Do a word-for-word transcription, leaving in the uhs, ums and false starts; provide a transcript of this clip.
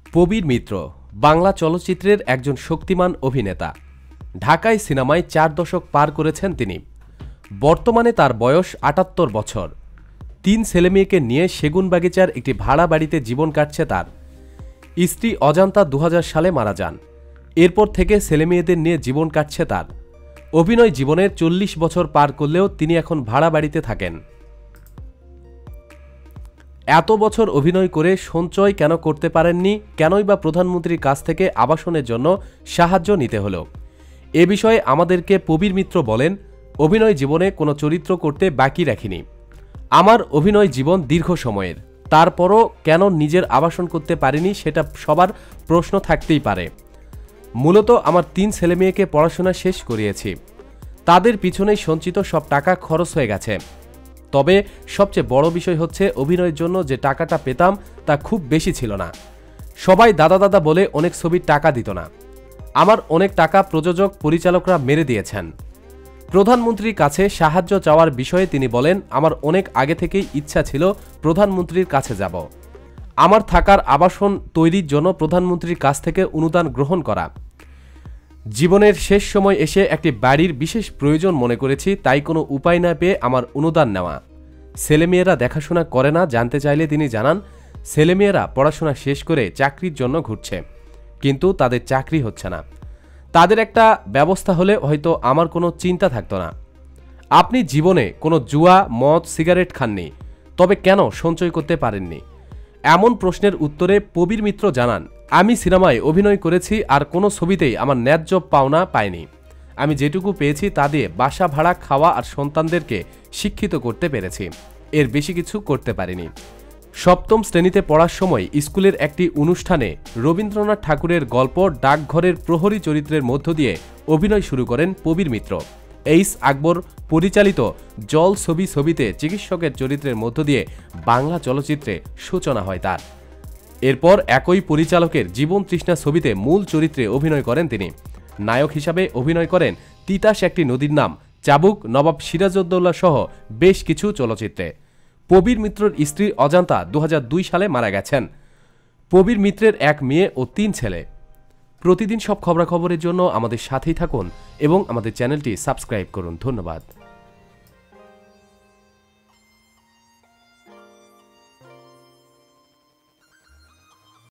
প্রবীর মিত্র বাংলা চলচ্চিত্রের একজন শক্তিমান অভিনেতা। ঢাকায় সিনেমায় চার দশক পার করেছেন তিনি। বর্তমানে তার বয়স আটাত্তর বছর। তিন ছেলেমেয়েকে নিয়ে সেগুনবাগিচার একটি ভাড়া বাড়িতে জীবন কাটছে তার। স্ত্রী অজান্তা দু হাজার সালে মারা যান। এরপর থেকে ছেলেমেয়েদের নিয়ে জীবন কাটছে তার। অভিনয় জীবনের চল্লিশ বছর পার করলেও তিনি এখন ভাড়া বাড়িতে থাকেন। এত বছর অভিনয় করে সঞ্চয় কেন করতে পারেননি, কেনই বা প্রধানমন্ত্রীর কাছ থেকে আবাসনের জন্য সাহায্য নিতে হলো? এ বিষয়ে আমাদেরকে প্রবীর মিত্র বলেন, অভিনয় জীবনে কোনো চরিত্র করতে বাকি রাখিনি। আমার অভিনয় জীবন দীর্ঘ সময়ের, তারপরও কেন নিজের আবাসন করতে পারিনি সেটা সবার প্রশ্ন থাকতেই পারে। মূলত আমার তিন ছেলেমেয়েকে পড়াশোনা শেষ করিয়েছি, তাদের পিছনেই সঞ্চিত সব টাকা খরচ হয়ে গেছে। তবে সবচেয়ে বড় বিষয় হচ্ছে অভিনয়ের জন্য যে টাকাটা পেতাম তা খুব বেশি ছিল না। সবাই দাদা দাদা বলে অনেক ছবির টাকা দিত না। আমার অনেক টাকা প্রযোজক পরিচালকরা মেরে দিয়েছেন। প্রধানমন্ত্রীর কাছে সাহায্য চাওয়ার বিষয়ে তিনি বলেন, আমার অনেক আগে থেকেই ইচ্ছা ছিল প্রধানমন্ত্রীর কাছে যাব, আমার থাকার আবাসন তৈরির জন্য প্রধানমন্ত্রীর কাছ থেকে অনুদান গ্রহণ করা। জীবনের শেষ সময় এসে একটি বাড়ির বিশেষ প্রয়োজন মনে করেছি, তাই কোনো উপায় না পেয়ে আমার অনুদান নেওয়া। ছেলেমেয়েরা দেখাশোনা করে না জানতে চাইলে তিনি জানান, ছেলেমেয়েরা পড়াশোনা শেষ করে চাকরির জন্য ঘুরছে, কিন্তু তাদের চাকরি হচ্ছে না। তাদের একটা ব্যবস্থা হলে হয়তো আমার কোনো চিন্তা থাকতো না। আপনি জীবনে কোনো জুয়া, মদ, সিগারেট খাননি, তবে কেন সঞ্চয় করতে পারেননি? এমন প্রশ্নের উত্তরে প্রবীর মিত্র জানান, আমি সিনেমায় অভিনয় করেছি আর কোনো ছবিতেই আমার ন্যায্য পাওনা পাইনি। আমি যেটুকু পেয়েছি তা দিয়ে বাসা ভাড়া, খাওয়া আর সন্তানদেরকে শিক্ষিত করতে পেরেছি, এর বেশি কিছু করতে পারিনি। সপ্তম শ্রেণীতে পড়ার সময় স্কুলের একটি অনুষ্ঠানে রবীন্দ্রনাথ ঠাকুরের গল্প ডাকঘরের প্রহরী চরিত্রের মধ্য দিয়ে অভিনয় শুরু করেন প্রবীর মিত্র। এইচ আকবর পরিচালিত জল ছবি ছবিতে চিকিৎসকের চরিত্রের মধ্য দিয়ে বাংলা চলচ্চিত্রে সূচনা হয় তার। এরপর একই পরিচালকের জীবন তৃষ্ণা ছবিতে মূল চরিত্রে অভিনয় করেন তিনি। নায়ক হিসাবে অভিনয় করেন তিতাস একটি নদীর নাম, চাবুক, নবাব সিরাজউদ্দৌলা সহ বেশ কিছু চলচ্চিত্রে। প্রবীর মিত্রর স্ত্রী অজান্তা দু হাজার দুই সালে মারা গেছেন। প্রবীর মিত্রের এক মেয়ে ও তিন ছেলে। প্রতিদিন সব খবরাখবরের জন্য আমাদের সাথেই থাকুন এবং আমাদের চ্যানেলটি সাবস্ক্রাইব করুন। ধন্যবাদ।